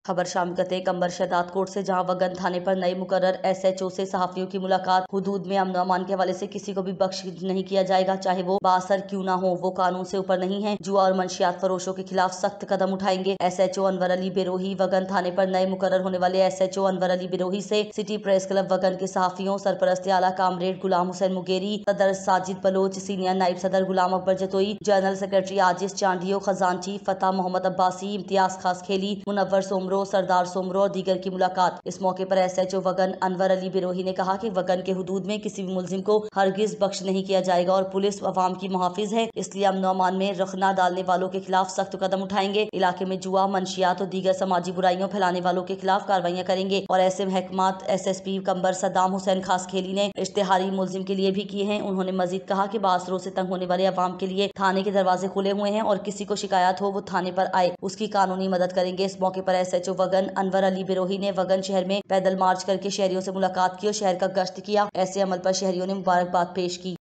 खबर शाम कंबर शहदाद कोर्ट से, जहां वगन थाने पर नए मुकर्रर SHO से सहाफियों की मुलाकात। हुदूद में अमन अमान के हवाले से किसी को भी बख्श नहीं किया जाएगा, चाहे वो बासर क्यों ना हो। वो कानून से ऊपर नहीं है। जुआ और मंशियात फरोशों के खिलाफ सख्त कदम उठाएंगे। SHO अनवर अली बिरोही। वगन थाने पर नए मुकर्रर होने वाले SHO अनवर अली बिरोही से सिटी प्रेस क्लब वगन के सहाफियों, सरपरस्त आला कामरेड गुलाम हुसैन मुगेरी, सदर साजिद बलोच, सीनियर नायब सदर गुलाम अकबर जतोई, जनरल सेक्रेटरी आजिज चांडियो, खजानची फतेह मोहम्मद अब्बासी, इम्तियाज खास खेली, मुनव्वर सोमरो, सरदार सोमरो और दीगर की मुलाकात। इस मौके पर SHO वगन अनवर अली बिरोही ने कहा कि वगन के हुदूद में किसी भी मुलजिम को हरगिज बख्श नहीं किया जाएगा और पुलिस अवाम की मुहाफिज है, इसलिए अमन अमान में रखना डालने वालों के खिलाफ सख्त कदम उठाएंगे। इलाके में जुआ, मंशियात और दीगर समाजी बुराइयों फैलाने वालों के खिलाफ कार्रवाइयां करेंगे। और ऐसे महकमात SSP कंबर सद्दाम हुसैन खास खेली ने इश्तिहारी मुलजिम के लिए भी किए हैं। उन्होंने मजीद कहा कि बासरों से तंग होने वाले अवाम के लिए थाने के दरवाजे खुले हुए हैं और किसी को शिकायत हो वो थाने पर आए, उसकी कानूनी मदद करेंगे। इस मौके पर SHO वगन अनवर अली बिरोही ने वगन शहर में पैदल मार्च करके शहरियों से मुलाकात की और शहर का गश्त किया। ऐसे अमल पर शहरियों ने मुबारकबाद पेश की।